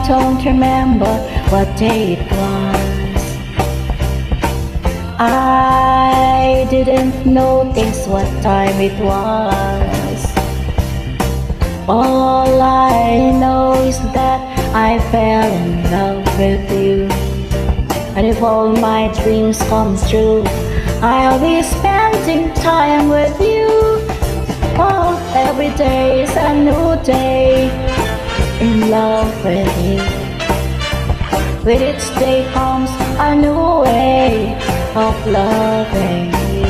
don't remember what day it was. I didn't notice what time it was. All I know is that I fell in love with you. And if all my dreams come true, I'll be spending time with you. Oh, every day is a new day in love with you. With each day comes a new way of loving you.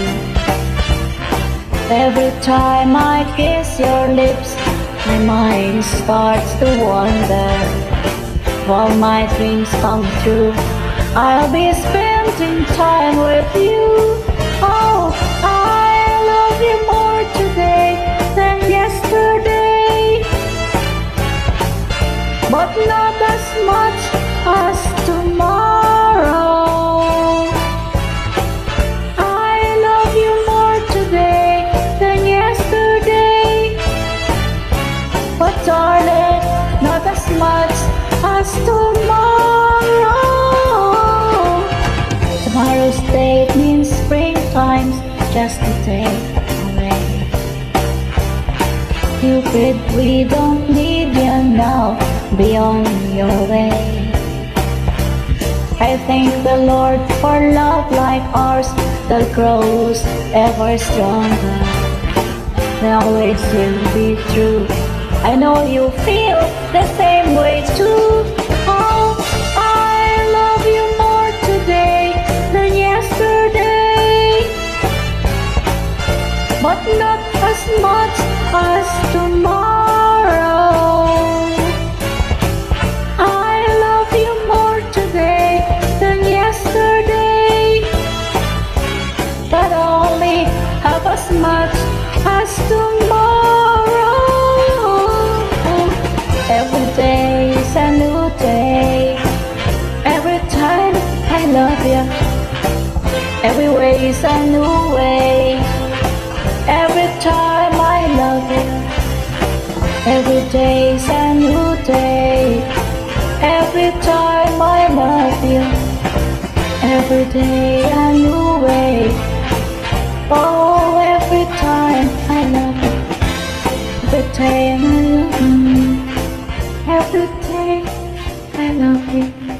Every time I kiss your lips, my mind starts to wonder. If all my dreams come true, I'll be spending time with you. Oh, I love you more today than yesterday, but not as much as tomorrow. I love you more today than yesterday, but darling, not as much as tomorrow. Tomorrow's date means springtime's just a day away. Cupid, we don't need you now, be on your way. I thank the Lord for love like ours that grows ever stronger. That always will be true. I know you feel the same way too. Oh, I love you more today than yesterday, but not as much as tomorrow. I love you more today than yesterday, but only half as much as tomorrow. Every day is a new day. Every time I love you, every way is a new way. Every time I love you, every day is a new day. Every time I love you, every day a new way. Oh, every time I love you, every day I love you. Every day I love you.